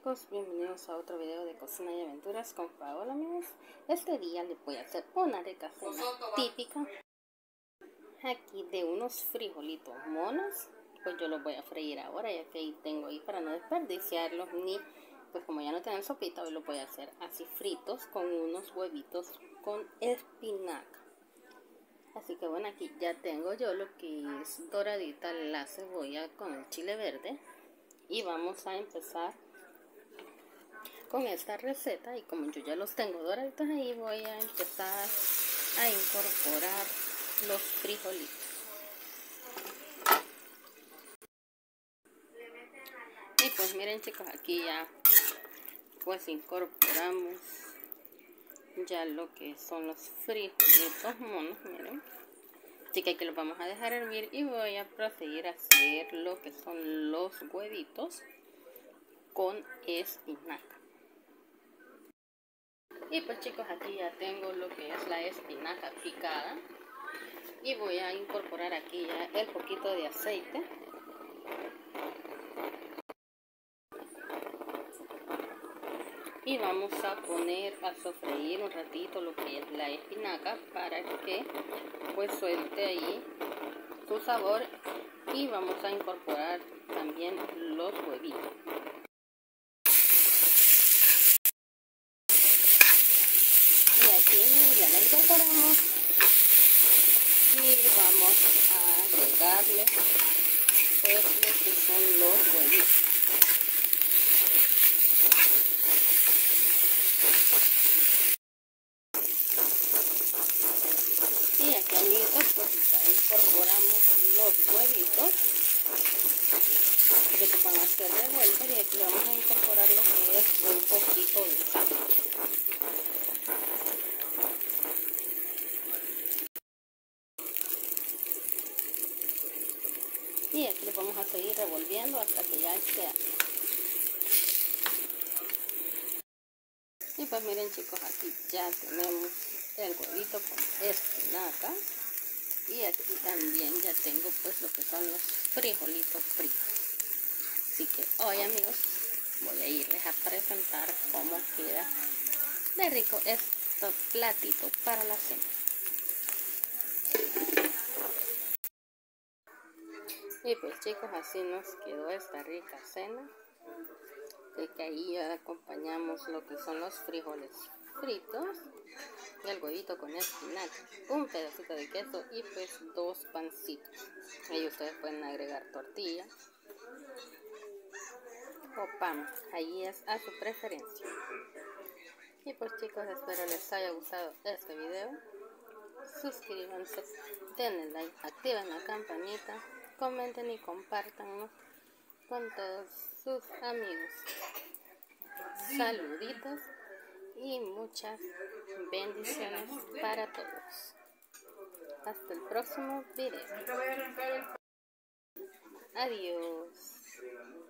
chicos, bienvenidos a otro video de cocina y aventuras con Paola, amigos. Este día les voy a hacer una receta típica aquí de unos frijolitos monos. Pues yo los voy a freír ahora, ya que ahí tengo ahí para no desperdiciarlos, ni pues como ya no tienen sopita, hoy los voy a hacer así fritos con unos huevitos con espinaca. Así que bueno, aquí ya tengo yo lo que es doradita la cebolla con el chile verde. Y vamos a empezar con esta receta, y como yo ya los tengo doraditos ahí, voy a empezar a incorporar los frijolitos. Y pues miren chicos, aquí ya pues incorporamos ya lo que son los frijolitos monos, miren. Así que aquí los vamos a dejar hervir y voy a proseguir a hacer lo que son los huevitos con espinaca. Y pues chicos, aquí ya tengo lo que es la espinaca picada y voy a incorporar aquí ya el poquito de aceite. Y vamos a poner a sofreír un ratito lo que es la espinaca para que pues suelte ahí su sabor, y vamos a incorporar también los huevitos. Y aquí ya la incorporamos y vamos a agregarle pues lo que son los huevitos. Y aquí amiguitos pues ya incorporamos los huevitos que van a ser revueltos, y aquí vamos a incorporar lo que es un poquito de sal. Y aquí lo vamos a seguir revolviendo hasta que ya esté. Y pues miren chicos, aquí ya tenemos el huevito con espinaca, y aquí también ya tengo pues lo que son los frijolitos fritos. Así que hoy amigos voy a irles a presentar cómo queda de rico estos platitos para la cena. Y pues chicos, así nos quedó esta rica cena, de que ahí ya acompañamos lo que son los frijoles fritos, el huevito con espinaca, un pedacito de queso y pues 2 pancitos. Ahí ustedes pueden agregar tortilla o pan, ahí es a su preferencia. Y pues chicos, espero les haya gustado este video. Suscríbanse, denle like, activen la campanita, comenten y compártanlo con todos sus amigos. Saluditos y muchas bendiciones para todos. Hasta el próximo video. Adiós.